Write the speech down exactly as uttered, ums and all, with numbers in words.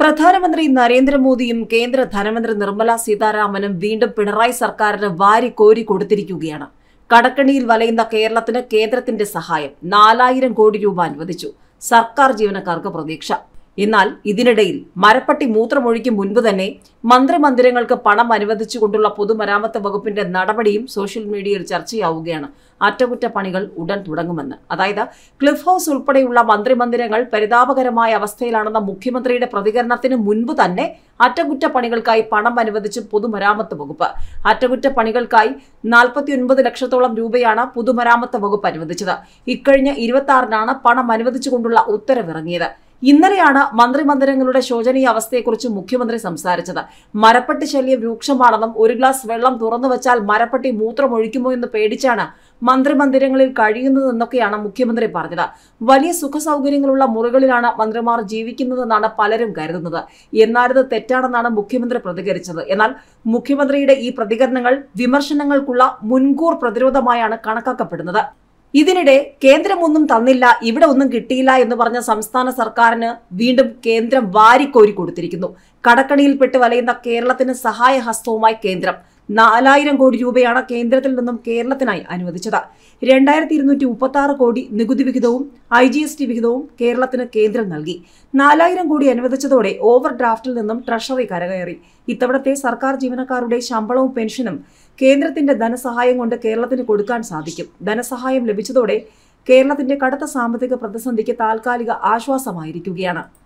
പ്രധാനമന്ത്രി നരേന്ദ്രമോദിയും കേന്ദ്ര ധനമന്ത്രി നിർമ്മല സീതാരാമനും വീണ്ടും പിണറായി സർക്കാരിന് വാരിക്കോരി കൊടുത്തിരിക്കുകയാണ്. കടക്കണിയിൽ വലയുന്ന കേരളത്തിന് കേന്ദ്രത്തിന്റെ സഹായം നാലായിരം കോടി രൂപ അനുവദിച്ചു. സർക്കാർ ജീവനക്കാർക്ക് പ്രതീക്ഷ. എന്നാൽ ഇതിനിടയിൽ മരപ്പട്ടി മൂത്രമൊഴിക്കും മുൻപ് തന്നെ മന്ത്രിമന്ദിരങ്ങൾക്ക് പണം അനുവദിച്ചുകൊണ്ടുള്ള പൊതുമരാമത്ത് വകുപ്പിന്റെ നടപടിയും സോഷ്യൽ മീഡിയയിൽ ചർച്ചയാവുകയാണ്. അറ്റകുറ്റപ്പണികൾ ഉടൻ തുടങ്ങുമെന്ന്. അതായത് ക്ലിഫ് ഹൌസ് ഉൾപ്പെടെയുള്ള മന്ത്രിമന്ദിരങ്ങൾ പരിതാപകരമായ അവസ്ഥയിലാണെന്ന മുഖ്യമന്ത്രിയുടെ പ്രതികരണത്തിന് മുൻപ് തന്നെ അറ്റകുറ്റപ്പണികൾക്കായി പണം അനുവദിച്ച് പൊതുമരാമത്ത് വകുപ്പ്. അറ്റകുറ്റപ്പണികൾക്കായി നാൽപ്പത്തി ഒൻപത് ലക്ഷത്തോളം രൂപയാണ് പൊതുമരാമത്ത് വകുപ്പ് അനുവദിച്ചത്. ഇക്കഴിഞ്ഞ ഇരുപത്തി ആറിനാണ് പണം അനുവദിച്ചുകൊണ്ടുള്ള ഉത്തരവിറങ്ങിയത്. ഇന്നലെയാണ് മന്ത്രിമന്ദിരങ്ങളുടെ ശോചനീയ അവസ്ഥയെക്കുറിച്ച് മുഖ്യമന്ത്രി സംസാരിച്ചത്. മരപ്പട്ടി ശല്യം രൂക്ഷമാണെന്നും ഒരു ഗ്ലാസ് വെള്ളം തുറന്നു വെച്ചാൽ മരപ്പട്ടി മൂത്രമൊഴിക്കുമോ എന്ന് പേടിച്ചാണ് മന്ത്രിമന്ദിരങ്ങളിൽ കഴിയുന്നതെന്നൊക്കെയാണ് മുഖ്യമന്ത്രി പറഞ്ഞത്. വലിയ സുഖസൗകര്യങ്ങളുള്ള മുറികളിലാണ് മന്ത്രിമാർ ജീവിക്കുന്നതെന്നാണ് പലരും കരുതുന്നത്. എന്നാലിത് തെറ്റാണെന്നാണ് മുഖ്യമന്ത്രി പ്രതികരിച്ചത്. എന്നാൽ മുഖ്യമന്ത്രിയുടെ ഈ പ്രതികരണങ്ങൾ വിമർശനങ്ങൾക്കുള്ള മുൻകൂർ പ്രതിരോധമായാണ് കണക്കാക്കപ്പെടുന്നത്. ഇതിനിടെ കേന്ദ്രമൊന്നും തന്നില്ല, ഇവിടെ ഒന്നും കിട്ടിയില്ല എന്ന് പറഞ്ഞ സംസ്ഥാന സർക്കാരിന് വീണ്ടും കേന്ദ്രം വാരിക്കോരി കൊടുത്തിരിക്കുന്നു. കടക്കണിയിൽപ്പെട്ട് വലയുന്ന കേരളത്തിന് സഹായഹസ്തവുമായി കേന്ദ്രം നാലായിരം കോടി രൂപയാണ് കേന്ദ്രത്തിൽ നിന്നും കേരളത്തിനായി അനുവദിച്ചത്. രണ്ടായിരത്തി ഇരുന്നൂറ്റി മുപ്പത്തി ആറ് കോടി നികുതി വിഹിതവും ഐ ജി എസ് ടി വിഹിതവും കേരളത്തിന് കേന്ദ്രം നൽകി. നാലായിരം കോടി അനുവദിച്ചതോടെ ഓവർ ഡ്രാഫ്റ്റിൽ നിന്നും ട്രഷറി കരകയറി. ഇത്തവണത്തെ സർക്കാർ ജീവനക്കാരുടെ ശമ്പളവും പെൻഷനും കേന്ദ്രത്തിന്റെ ധനസഹായം കൊണ്ട് കേരളത്തിന് കൊടുക്കാൻ സാധിക്കും. ധനസഹായം ലഭിച്ചതോടെ കേരളത്തിന്റെ കടുത്ത സാമ്പത്തിക പ്രതിസന്ധിക്ക് താൽക്കാലിക ആശ്വാസമായിരിക്കുകയാണ്.